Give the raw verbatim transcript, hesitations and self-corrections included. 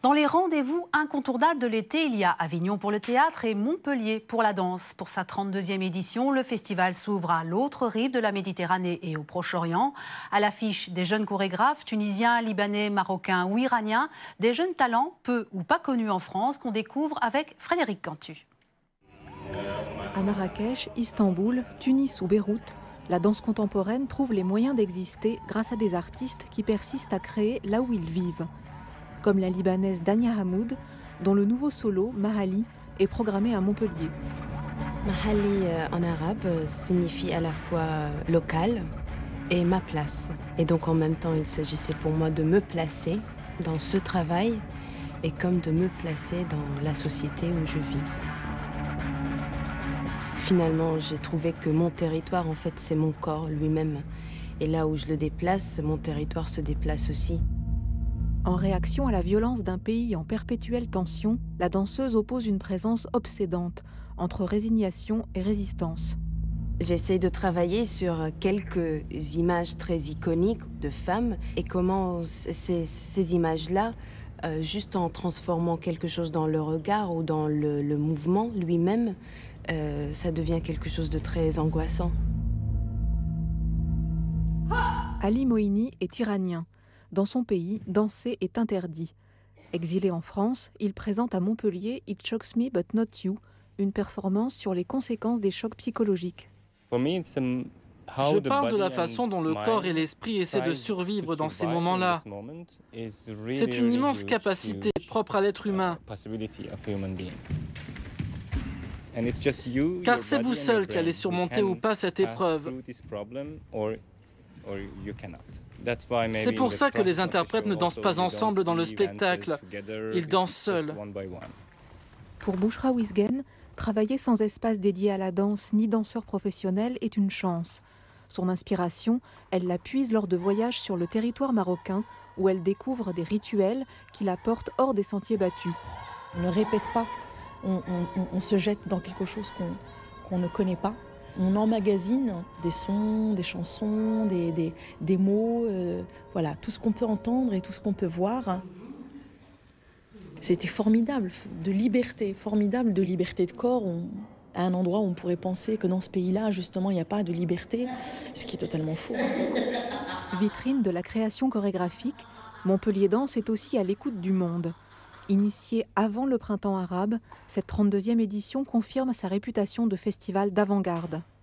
Dans les rendez-vous incontournables de l'été, il y a Avignon pour le théâtre et Montpellier pour la danse. Pour sa trente-deuxième édition, le festival s'ouvre à l'autre rive de la Méditerranée et au Proche-Orient. À l'affiche, des jeunes chorégraphes tunisiens, libanais, marocains ou iraniens, des jeunes talents peu ou pas connus en France qu'on découvre avec Frédéric Cantu. À Marrakech, Istanbul, Tunis ou Beyrouth, la danse contemporaine trouve les moyens d'exister grâce à des artistes qui persistent à créer là où ils vivent. Comme la libanaise Dania Hamoud, dont le nouveau solo, Mahali, est programmé à Montpellier. Mahali en arabe signifie à la fois local et ma place. Et donc en même temps, il s'agissait pour moi de me placer dans ce travail et comme de me placer dans la société où je vis. Finalement, j'ai trouvé que mon territoire, en fait, c'est mon corps lui-même. Et là où je le déplace, mon territoire se déplace aussi. En réaction à la violence d'un pays en perpétuelle tension, la danseuse oppose une présence obsédante entre résignation et résistance. J'essaie de travailler sur quelques images très iconiques de femmes et comment ces, ces images-là, euh, juste en transformant quelque chose dans le regard ou dans le, le mouvement lui-même, euh, ça devient quelque chose de très angoissant. Ali Moini est iranien. Dans son pays, danser est interdit. Exilé en France, il présente à Montpellier « It Shocks Me But Not You », une performance sur les conséquences des chocs psychologiques. Je parle de la façon dont le corps et l'esprit essaient de survivre dans ces moments-là. C'est une immense capacité propre à l'être humain. Car c'est vous seul qui allez surmonter ou pas cette épreuve. C'est pour ça que les interprètes ne dansent pas ensemble dans le spectacle. Ils dansent seuls. Pour Bouchra Wisgen, travailler sans espace dédié à la danse ni danseur professionnel est une chance. Son inspiration, elle la puise lors de voyages sur le territoire marocain où elle découvre des rituels qui la portent hors des sentiers battus. On ne répète pas, on, on, on se jette dans quelque chose qu'on qu'on ne connaît pas. On emmagasine des sons, des chansons, des, des, des mots, euh, voilà, tout ce qu'on peut entendre et tout ce qu'on peut voir. C'était formidable, de liberté, formidable de liberté de corps. On, à un endroit où on pourrait penser que dans ce pays-là, justement, il n'y a pas de liberté, ce qui est totalement faux. Vitrine de la création chorégraphique, Montpellier Danse est aussi à l'écoute du monde. Initiée avant le printemps arabe, cette trente-deuxième édition confirme sa réputation de festival d'avant-garde.